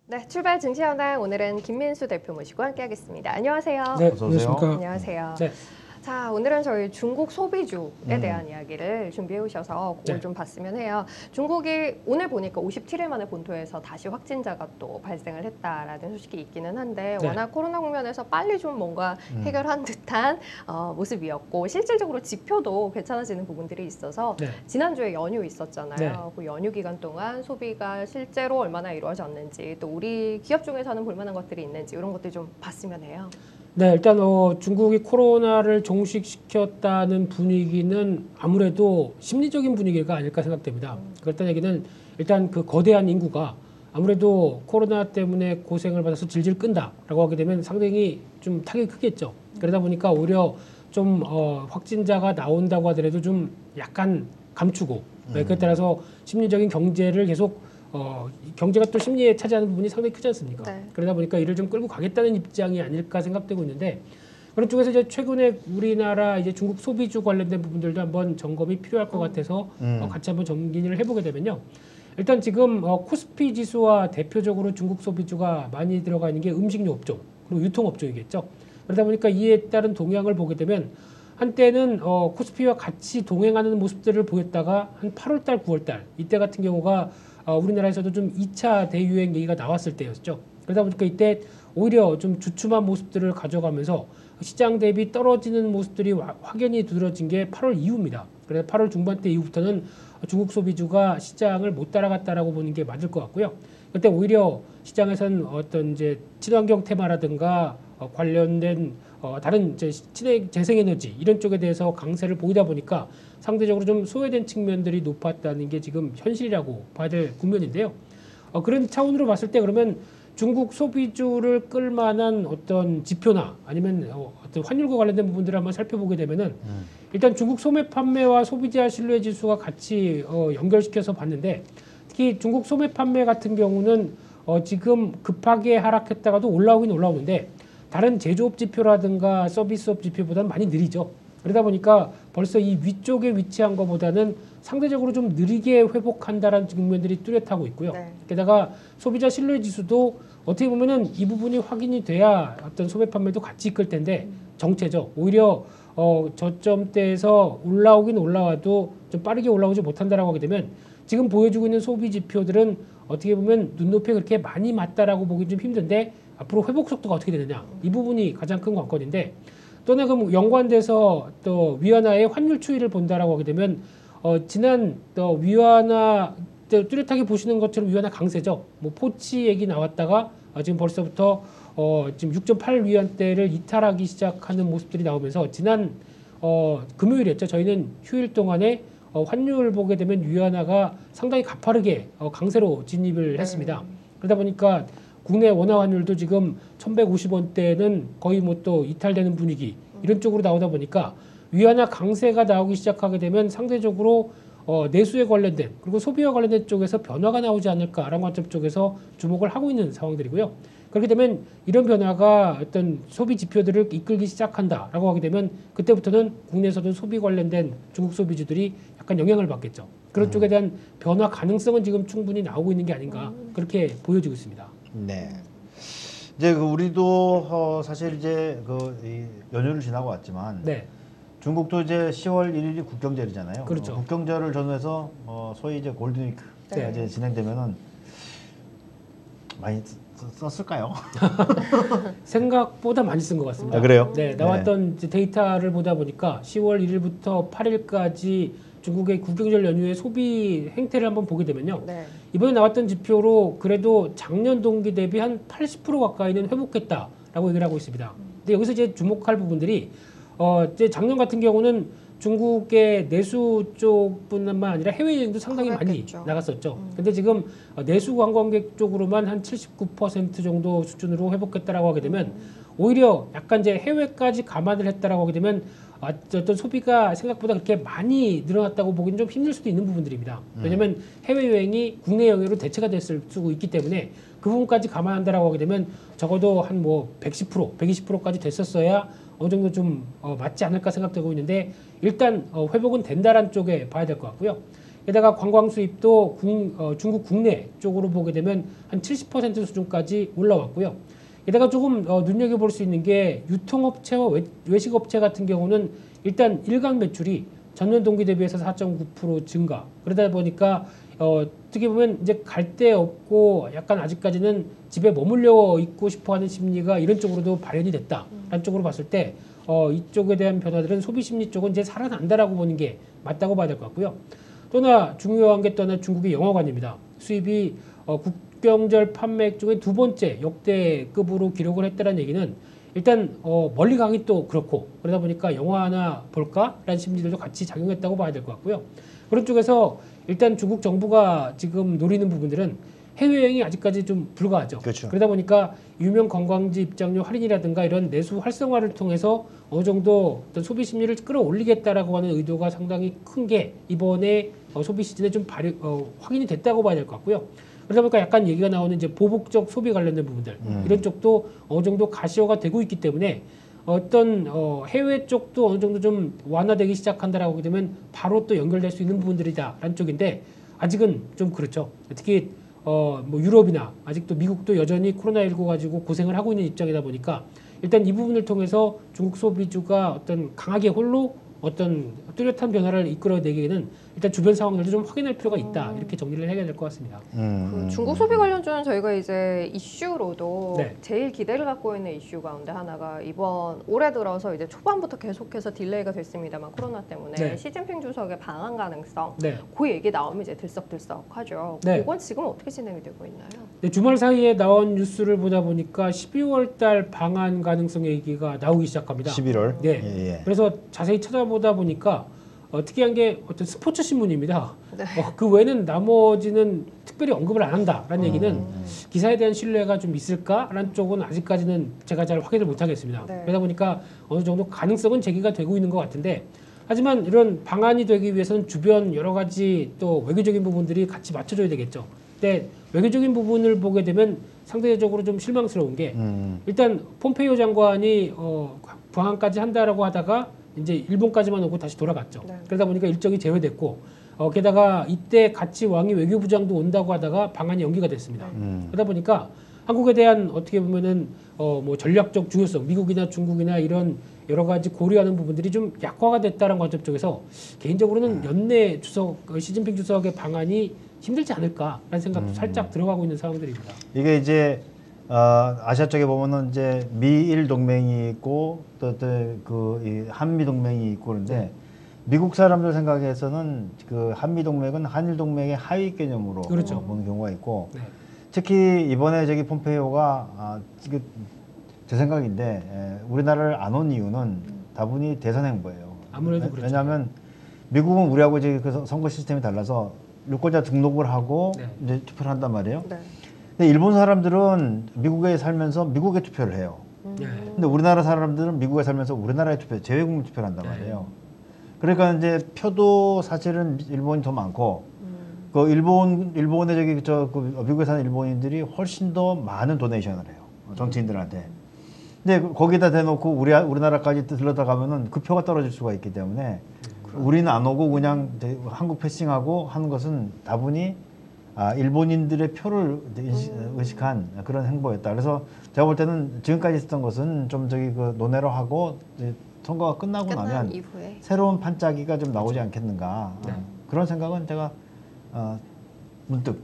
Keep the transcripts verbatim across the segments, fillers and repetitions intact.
네, 출발 증시현황 오늘은 김민수 대표 모시고 함께하겠습니다. 안녕하세요. 네, 안녕하십니까. 안녕하세요. 네. 자, 오늘은 저희 중국 소비주에 음. 대한 이야기를 준비해 오셔서 그걸 네. 좀 봤으면 해요. 중국이 오늘 보니까 오십칠 일 만에 본토에서 다시 확진자가 또 발생을 했다라는 소식이 있기는 한데 네. 워낙 코로나 국면에서 빨리 좀 뭔가 음. 해결한 듯한 어, 모습이었고 실질적으로 지표도 괜찮아지는 부분들이 있어서 네. 지난주에 연휴 있었잖아요. 네. 그 연휴 기간 동안 소비가 실제로 얼마나 이루어졌는지 또 우리 기업 중에서는 볼만한 것들이 있는지 이런 것들 좀 봤으면 해요. 네, 일단 어, 중국이 코로나를 종식시켰다는 분위기는 아무래도 심리적인 분위기가 아닐까 생각됩니다. 그렇다는 얘기는 일단 그 거대한 인구가 아무래도 코로나 때문에 고생을 받아서 질질 끈다라고 하게 되면 상당히 좀 타격이 크겠죠. 그러다 보니까 오히려 좀 어, 확진자가 나온다고 하더라도 좀 약간 감추고 네, 그에 따라서 심리적인 경제를 계속 어, 경제가 또 심리에 차지하는 부분이 상당히 크지 않습니까? 네. 그러다 보니까 이를 좀 끌고 가겠다는 입장이 아닐까 생각되고 있는데 그런 쪽에서 이제 최근에 우리나라 이제 중국 소비주 관련된 부분들도 한번 점검이 필요할 것 같아서 음. 어, 같이 한번 정리를 해보게 되면요. 일단 지금 어, 코스피 지수와 대표적으로 중국 소비주가 많이 들어가 있는 게 음식료 업종 그리고 유통업종이겠죠. 그러다 보니까 이에 따른 동향을 보게 되면 한때는 어, 코스피와 같이 동행하는 모습들을 보였다가 한 팔월 달, 구월 달 이때 같은 경우가 어, 우리나라에서도 좀 이 차 대유행 얘기가 나왔을 때였죠. 그러다 보니까 이때 오히려 좀 주춤한 모습들을 가져가면서 시장 대비 떨어지는 모습들이 와, 확연히 두드러진 게 팔월 이후입니다. 그래서 팔월 중반대 이후부터는 중국 소비주가 시장을 못 따라갔다라고 보는 게 맞을 것 같고요. 그때 오히려 시장에서는 어떤 이제 친환경 테마라든가 어, 관련된 어, 다른 이제 친해 재생에너지 이런 쪽에 대해서 강세를 보이다 보니까 상대적으로 좀 소외된 측면들이 높았다는 게 지금 현실이라고 봐야 될 국면인데요. 어, 그런 차원으로 봤을 때 그러면 중국 소비주를 끌만한 어떤 지표나 아니면 어, 어떤 환율과 관련된 부분들을 한번 살펴보게 되면은 음. 일단 중국 소매 판매와 소비자 신뢰 지수가 같이 어, 연결시켜서 봤는데 특히 중국 소매 판매 같은 경우는 어, 지금 급하게 하락했다가도 올라오긴 올라오는데 다른 제조업 지표라든가 서비스업 지표보다는 많이 느리죠. 그러다 보니까 벌써 이 위쪽에 위치한 것보다는 상대적으로 좀 느리게 회복한다라는 측면들이 뚜렷하고 있고요. 네. 게다가 소비자 신뢰 지수도 어떻게 보면은 이 부분이 확인이 돼야 어떤 소매 판매도 같이 이끌 텐데 정체죠. 오히려 어, 저점대에서 올라오긴 올라와도 좀 빠르게 올라오지 못한다라고 하게 되면 지금 보여주고 있는 소비 지표들은 어떻게 보면 눈높이에 그렇게 많이 맞다라고 보기 좀 힘든데 앞으로 회복 속도가 어떻게 되느냐 이 부분이 가장 큰 관건인데 또는 그럼 연관돼서 또 위안화의 환율 추이를 본다라고 하게 되면 어, 지난 또 위안화 뚜렷하게 보시는 것처럼 위안화 강세죠. 뭐 포치 얘기 나왔다가 어, 지금 벌써부터 어, 지금 육 점 팔 위안대를 이탈하기 시작하는 모습들이 나오면서 지난 어, 금요일이었죠. 저희는 휴일 동안에 어, 환율 보게 되면 위안화가 상당히 가파르게 어, 강세로 진입을 했습니다. 그러다 보니까 국내 원화 환율도 지금 천백오십 원대는 거의 뭐 또 이탈되는 분위기 이런 쪽으로 나오다 보니까 위안화 강세가 나오기 시작하게 되면 상대적으로 어, 내수에 관련된 그리고 소비와 관련된 쪽에서 변화가 나오지 않을까라는 관점 쪽에서 주목을 하고 있는 상황들이고요. 그렇게 되면 이런 변화가 어떤 소비 지표들을 이끌기 시작한다라고 하게 되면 그때부터는 국내에서도 소비 관련된 중국 소비주들이 약간 영향을 받겠죠. 그런 음. 쪽에 대한 변화 가능성은 지금 충분히 나오고 있는 게 아닌가 그렇게 보여지고 있습니다. 네. 이제 그 우리도 어 사실 이제 그 이 연휴를 지나고 왔지만 네. 중국도 이제 시월 일일이 국경절이잖아요. 그렇죠. 어, 국경절을 전후해서 어 소위 이제 골든위크가 네. 이제 진행되면은 많이 쓰- 썼을까요? 생각보다 많이 쓴 것 같습니다. 아, 그래요? 네, 나왔던 이제 데이터를 보다 보니까 시월 일일부터 팔일까지 중국의 국경절 연휴의 소비 행태를 한번 보게 되면요. 네. 이번에 나왔던 지표로 그래도 작년 동기 대비 한 팔십 퍼센트 가까이는 회복했다라고 얘기를 하고 있습니다. 근데 여기서 이제 주목할 부분들이 어 이제 작년 같은 경우는 중국의 내수 쪽뿐만 아니라 해외여행도 상당히 그랬겠죠. 많이 나갔었죠. 근데 지금 어, 내수 관광객 쪽으로만 한 칠십구 퍼센트 정도 수준으로 회복했다라고 하게 되면 오히려 약간 이제 해외까지 감안을 했다라고 하게 되면 아, 어떤 소비가 생각보다 그렇게 많이 늘어났다고 보기는 좀 힘들 수도 있는 부분들입니다. 왜냐하면 해외여행이 국내 여행으로 대체가 됐을 수 있기 때문에 그 부분까지 감안한다라고 하게 되면 적어도 한 뭐 백십 퍼센트, 백이십 퍼센트까지 됐었어야 어느 정도 좀 어, 맞지 않을까 생각되고 있는데 일단 어, 회복은 된다라는 쪽에 봐야 될 것 같고요. 게다가 관광 수입도 국, 어, 중국 국내 쪽으로 보게 되면 한 칠십 퍼센트 수준까지 올라왔고요. 게다가 조금 어, 눈여겨볼 수 있는 게 유통업체와 외, 외식업체 같은 경우는 일단 일간 매출이 전년 동기 대비해서 사 점 구 퍼센트 증가. 그러다 보니까 어, 어떻게 보면 이제 갈 데 없고 약간 아직까지는 집에 머물러 있고 싶어하는 심리가 이런 쪽으로도 발현이 됐다라는 쪽으로 봤을 때 어, 이쪽에 대한 변화들은 소비 심리 쪽은 이제 살아난다라고 보는 게 맞다고 봐야 될 것 같고요. 또 하나 중요한 게 또 하나 중국의 영화관입니다. 수입이 어, 국경절 판매액 중에 두 번째 역대급으로 기록을 했다는 얘기는 일단 어, 멀리 가기 또 그렇고 그러다 보니까 영화 하나 볼까라는 심리들도 같이 작용했다고 봐야 될 것 같고요. 그런 쪽에서 일단 중국 정부가 지금 노리는 부분들은 해외여행이 아직까지 좀 불가하죠. 그렇죠. 그러다 보니까 유명 관광지 입장료 할인이라든가 이런 내수 활성화를 통해서 어느 정도 어떤 소비 심리를 끌어올리겠다라고 하는 의도가 상당히 큰 게 이번에 어, 소비 시즌에 좀 발휘, 어, 확인이 됐다고 봐야 될 것 같고요. 그러다 보니까 약간 얘기가 나오는 이제 보복적 소비 관련된 부분들 음. 이런 쪽도 어느 정도 가시화가 되고 있기 때문에 어떤 어, 해외 쪽도 어느 정도 좀 완화되기 시작한다라고 하게 되면 바로 또 연결될 수 있는 부분들이다라는 쪽인데 아직은 좀 그렇죠. 특히 어, 뭐 유럽이나 아직도 미국도 여전히 코로나십구 가지고 고생을 하고 있는 입장이다 보니까 일단 이 부분을 통해서 중국 소비주가 어떤 강하게 홀로 어떤 뚜렷한 변화를 이끌어내기에는 일단 주변 상황들도 좀 확인할 필요가 있다. 이렇게 정리를 해야 될 것 같습니다. 음, 그 중국 소비 관련주는 저희가 이제 이슈로도 네. 제일 기대를 갖고 있는 이슈 가운데 하나가 이번 올해 들어서 이제 초반부터 계속해서 딜레이가 됐습니다만 코로나 때문에 네. 시진핑 주석의 방한 가능성 네. 그 얘기 나오면 이제 들썩들썩하죠. 네. 그건 지금 어떻게 진행이 되고 있나요? 네, 주말 사이에 나온 뉴스를 보다 보니까 십이월 달 방한 가능성 얘기가 나오기 시작합니다. 십일월. 네. 예, 예. 그래서 자세히 찾아보다 보니까 어, 특이한 게 어떤 스포츠 신문입니다. 네. 어, 그 외에는 나머지는 특별히 언급을 안 한다라는 얘기는 음. 기사에 대한 신뢰가 좀 있을까라는 쪽은 아직까지는 제가 잘 확인을 못하겠습니다. 네. 그러다 보니까 어느 정도 가능성은 제기가 되고 있는 것 같은데 하지만 이런 방안이 되기 위해서는 주변 여러 가지 또 외교적인 부분들이 같이 맞춰줘야 되겠죠. 근데 외교적인 부분을 보게 되면 상대적으로 좀 실망스러운 게 음. 일단 폼페이오 장관이 어, 방한까지 한다라고 하다가 이제 일본까지만 오고 다시 돌아갔죠. 네. 그러다 보니까 일정이 제외됐고 어, 게다가 이때 같이 왕이 외교부장도 온다고 하다가 방한이 연기가 됐습니다. 음. 그러다 보니까 한국에 대한 어떻게 보면은 어, 뭐 전략적 중요성, 미국이나 중국이나 이런 여러 가지 고려하는 부분들이 좀 약화가 됐다는 관점 쪽에서 개인적으로는 연내 주석 어, 시진핑 주석의 방안이 힘들지 않을까라는 생각도 음. 살짝 들어가고 있는 상황들입니다. 이게 이제 어, 아시아 쪽에 보면은 이제 미일 동맹이 있고 또그 한미 동맹이 있고 그런데 미국 사람들 생각에서는 그 한미 동맹은 한일 동맹의 하위 개념으로 그렇죠. 어, 보는 경우가 있고 네. 특히 이번에 저기 폼페이오가 아, 이게 제 생각인데 에, 우리나라를 안 온 이유는 다분히 대선 행보예요. 아무래도 왜- 그렇죠. 왜냐하면 미국은 우리하고 이제 그 선거 시스템이 달라서 유권자 등록을 하고 네. 이제 투표를 한단 말이에요. 네. 근데 일본 사람들은 미국에 살면서 미국에 투표를 해요. 네. 근데 우리나라 사람들은 미국에 살면서 우리나라에 투표, 재외국민 투표를 한단 네. 말이에요. 그러니까 이제 표도 사실은 일본이 더 많고, 음. 그 일본, 일본에 저기, 저, 그 미국에 사는 일본인들이 훨씬 더 많은 도네이션을 해요. 정치인들한테. 근데 거기다 대놓고 우리, 우리나라까지 들러다 가면은 그 표가 떨어질 수가 있기 때문에 우리는 안 오고 그냥 이제 한국 패싱하고 하는 것은 다분히 아, 일본인들의 표를 인식, 의식한 그런 행보였다. 그래서 제가 볼 때는 지금까지 있었던 것은 좀 저기 그 논외로 하고 이제 선거가 끝나고 끝난 나면 이후에 새로운 판짜기가 좀 나오지 않겠는가. 네. 어, 그런 생각은 제가 어, 문득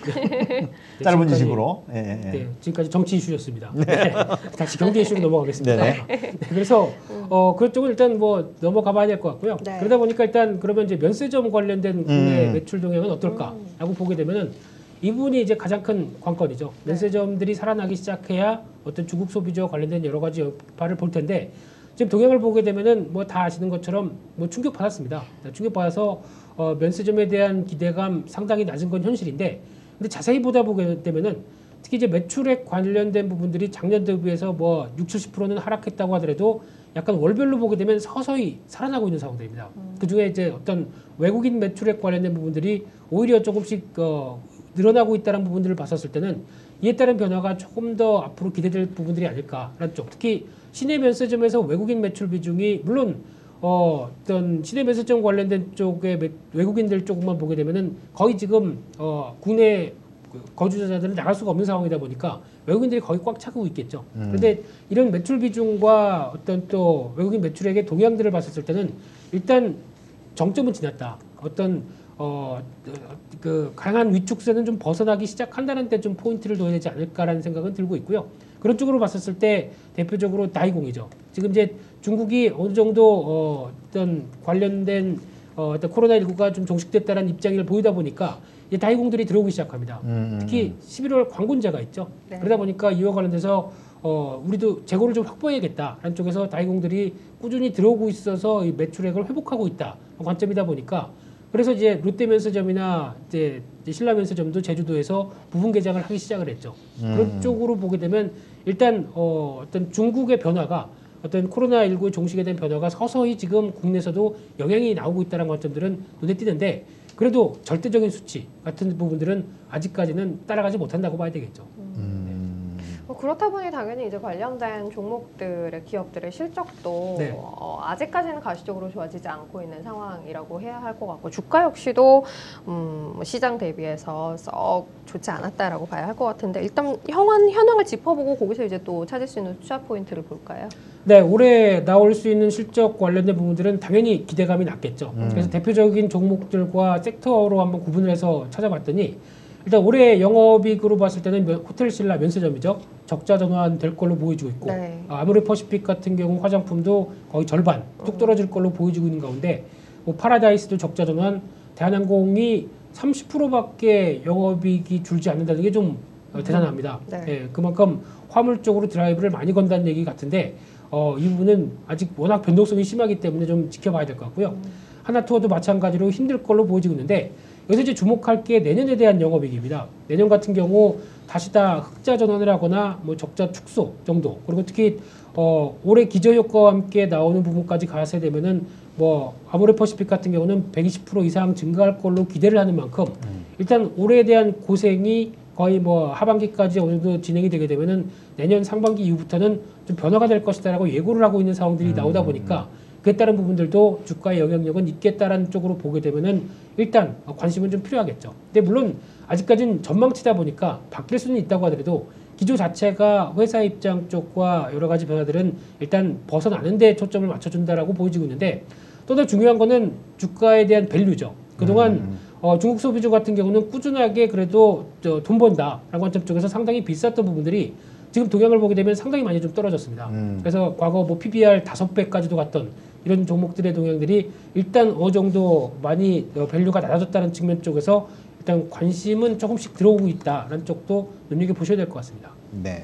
네, 짧은 지금까지- 지식으로. 예, 예, 예. 네, 지금까지 정치 이슈였습니다. 네. 다시 경제 이슈로 넘어가겠습니다. 네네. 네, 그래서 어, 그쪽은 일단 뭐 넘어가봐야 될 것 같고요. 네. 그러다 보니까 일단 그러면 이제 면세점 관련된 국내 음. 매출 동향은 어떨까라고 보게 되면은 이분이 이제 가장 큰 관건이죠. 면세점들이 살아나기 시작해야 어떤 중국 소비자와 관련된 여러 가지 여파를 볼 텐데 지금 동향을 보게 되면은 뭐 다 아시는 것처럼 뭐 충격 받았습니다. 충격 받아서 어, 면세점에 대한 기대감 상당히 낮은 건 현실인데, 근데 자세히 보다 보게 되면은 특히 이제 매출액 관련된 부분들이 작년 대비해서 뭐 육십, 칠십 퍼센트는 하락했다고 하더라도 약간 월별로 보게 되면 서서히 살아나고 있는 상황들입니다. 음. 그 중에 이제 어떤 외국인 매출액 관련된 부분들이 오히려 조금씩 어, 늘어나고 있다는 부분들을 봤었을 때는 이에 따른 변화가 조금 더 앞으로 기대될 부분들이 아닐까라는 쪽. 특히 시내 면세점에서 외국인 매출 비중이 물론 어, 어떤 시내 면세점 관련된 쪽의 매- 외국인들 쪽만 보게 되면은 거의 지금 어, 국내 그 거주자들은 나갈 수가 없는 상황이다 보니까 외국인들이 거의 꽉 차고 있겠죠. 음. 그런데 이런 매출 비중과 어떤 또 외국인 매출액의 동향들을 봤을 때는 일단 정점은 지났다. 어떤 어, 그 강한 위축세는 좀 벗어나기 시작한다는 데 좀 포인트를 둬야 되지 않을까라는 생각은 들고 있고요. 그런 쪽으로 봤었을 때 대표적으로 다이공이죠. 지금 이제 중국이 어느 정도 어, 어떤 관련된 어, 어떤 코로나십구가 좀 종식됐다는 입장을 보이다 보니까 이제 다이공들이 들어오기 시작합니다. 음, 특히 십일월 광군제가 있죠. 네. 그러다 보니까 이와 관련돼서 어, 우리도 재고를 좀 확보해야겠다라는 쪽에서 다이공들이 꾸준히 들어오고 있어서 이 매출액을 회복하고 있다 관점이다 보니까 그래서 이제 롯데면세점이나 이제 신라면세점도 제주도에서 부분 개장을 하기 시작을 했죠. 음. 그런 쪽으로 보게 되면 일단 어, 어떤 중국의 변화가 어떤 코로나십구의 종식에 대한 변화가 서서히 지금 국내에서도 영향이 나오고 있다는 관점들은 눈에 띄는데 그래도 절대적인 수치 같은 부분들은 아직까지는 따라가지 못한다고 봐야 되겠죠. 음. 뭐 그렇다 보니 당연히 이제 관련된 종목들의 기업들의 실적도 네. 어, 아직까지는 가시적으로 좋아지지 않고 있는 상황이라고 해야 할 것 같고 주가 역시도 음, 뭐 시장 대비해서 썩 좋지 않았다라고 봐야 할 것 같은데 일단 현황 현황을 짚어보고 거기서 이제 또 찾을 수 있는 투자 포인트를 볼까요? 네, 올해 나올 수 있는 실적 관련된 부분들은 당연히 기대감이 낮겠죠. 음. 그래서 대표적인 종목들과 섹터로 한번 구분을 해서 찾아봤더니 일단 올해 영업이익으로 봤을 때는 면- 호텔 신라 면세점이죠. 적자 전환 될 걸로 보여지고 있고 네. 아, 아모레퍼시픽 같은 경우 화장품도 거의 절반 뚝 떨어질 걸로 보여지고 있는 가운데 뭐 파라다이스도 적자 전환, 대한항공이 삼십 퍼센트밖에 영업이익이 줄지 않는다는 게 좀 어, 대단합니다. 네. 예, 그만큼 화물 쪽으로 드라이브를 많이 건다는 얘기 같은데 어, 이 부분은 아직 워낙 변동성이 심하기 때문에 좀 지켜봐야 될 것 같고요. 하나투어도 마찬가지로 힘들 걸로 보여지고 있는데 여기서 이제 주목할 게 내년에 대한 영업이익입니다. 내년 같은 경우 다시 다 흑자 전환을 하거나 뭐 적자 축소 정도 그리고 특히 어, 올해 기저효과와 함께 나오는 부분까지 가세 되면은 뭐 아모레퍼시픽 같은 경우는 백이십 퍼센트 이상 증가할 걸로 기대를 하는 만큼 일단 올해에 대한 고생이 거의 뭐 하반기까지 어느 정도 진행이 되게 되면은 내년 상반기 이후부터는 좀 변화가 될 것이다라고 예고를 하고 있는 상황들이 음. 나오다 보니까 그에 따른 부분들도 주가의 영향력은 있겠다라는 쪽으로 보게 되면은 일단 관심은 좀 필요하겠죠. 근데 물론 아직까지는 전망치다 보니까 바뀔 수는 있다고 하더라도 기조 자체가 회사 입장 쪽과 여러 가지 변화들은 일단 벗어나는 데 초점을 맞춰준다라고 보여지고 있는데 또 더 중요한 거는 주가에 대한 밸류죠. 그동안 음. 어, 중국 소비주 같은 경우는 꾸준하게 그래도 저, 돈 번다라는 관점 쪽에서 상당히 비쌌던 부분들이 지금 동향을 보게 되면 상당히 많이 좀 떨어졌습니다. 음. 그래서 과거 뭐 피비알 다섯 배까지도 갔던 이런 종목들의 동향들이 일단 어느 정도 많이 어, 밸류가 낮아졌다는 측면 쪽에서 일단 관심은 조금씩 들어오고 있다라는 쪽도 눈여겨보셔야 될 것 같습니다. 네.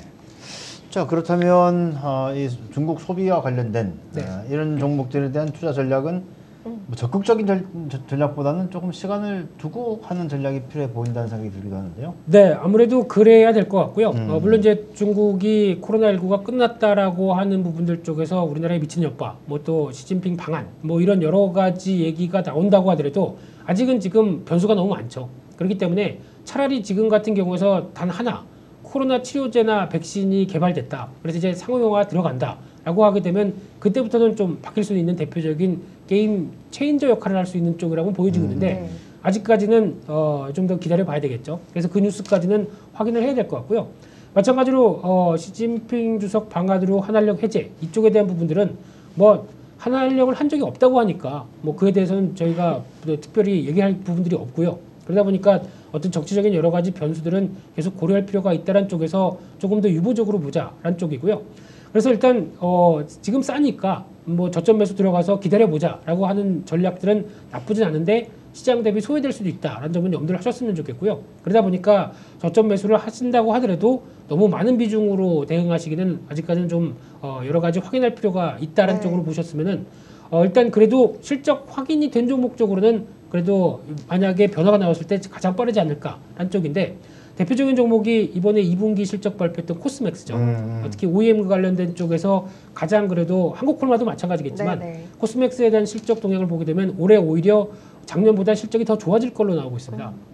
자 그렇다면 어, 이 중국 소비와 관련된 네. 어, 이런 종목들에 대한 투자 전략은 뭐 적극적인 전, 전- 전략보다는 조금 시간을 두고 하는 전략이 필요해 보인다는 생각이 들기도 하는데요. 네, 아무래도 그래야 될 것 같고요. 음. 어, 물론 이제 중국이 코로나십구가 끝났다라고 하는 부분들 쪽에서 우리나라에 미치는 여파, 뭐 또 시진핑 방안, 뭐 이런 여러 가지 얘기가 나온다고 하더라도 아직은 지금 변수가 너무 많죠. 그렇기 때문에 차라리 지금 같은 경우에서 단 하나 코로나 치료제나 백신이 개발됐다. 그래서 이제 상용화 들어간다라고 하게 되면 그때부터는 좀 바뀔 수 있는 대표적인 게임 체인저 역할을 할 수 있는 쪽이라고 보여지고 있는데 네. 아직까지는 어, 좀 더 기다려 봐야 되겠죠. 그래서 그 뉴스까지는 확인을 해야 될 것 같고요. 마찬가지로 어, 시진핑 주석 방안으로 한한령 해제 이쪽에 대한 부분들은 뭐 한한령을 한 적이 없다고 하니까 뭐 그에 대해서는 저희가 뭐 특별히 얘기할 부분들이 없고요. 그러다 보니까 어떤 정치적인 여러 가지 변수들은 계속 고려할 필요가 있다는 쪽에서 조금 더 유보적으로 보자라는 쪽이고요. 그래서 일단 어, 지금 싸니까 뭐 저점 매수 들어가서 기다려 보자라고 하는 전략들은 나쁘진 않은데 시장 대비 소외될 수도 있다라는 점은 염두를 하셨으면 좋겠고요. 그러다 보니까 저점 매수를 하신다고 하더라도 너무 많은 비중으로 대응하시기는 아직까지는 좀 어, 여러 가지 확인할 필요가 있다는 네. 쪽으로 보셨으면은 어, 일단 그래도 실적 확인이 된 종목 쪽으로는 그래도 만약에 변화가 나왔을 때 가장 빠르지 않을까라는 쪽인데 대표적인 종목이 이번에 이 분기 실적 발표했던 코스맥스죠. 음. 어, 특히 오이엠 관련된 쪽에서 가장 그래도 한국콜마도 마찬가지겠지만 네, 네. 코스맥스에 대한 실적 동향을 보게 되면 올해 오히려 작년보다 실적이 더 좋아질 걸로 나오고 있습니다.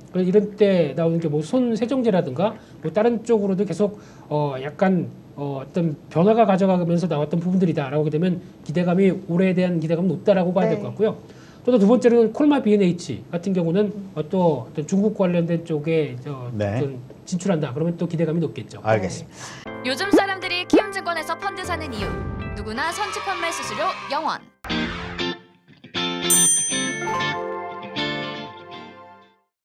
이런 때 나오는 게 뭐 손 세정제라든가 뭐 다른 쪽으로도 계속 어 약간 어 어떤 변화가 가져가면서 나왔던 부분들이다라고 하게 되면 기대감이 올해에 대한 기대감은 높다라고 봐야 될 네. 것 같고요. 또 두 번째로는 콜마 비엔에이치 같은 경우는 어, 또 어떤 중국 관련된 쪽에 저, 네. 어떤 진출한다. 그러면 또 기대감이 높겠죠. 알겠습니다. 요즘 사람들이 키움증권에서 펀드 사는 이유. 누구나 선취 판매 수수료 영 원.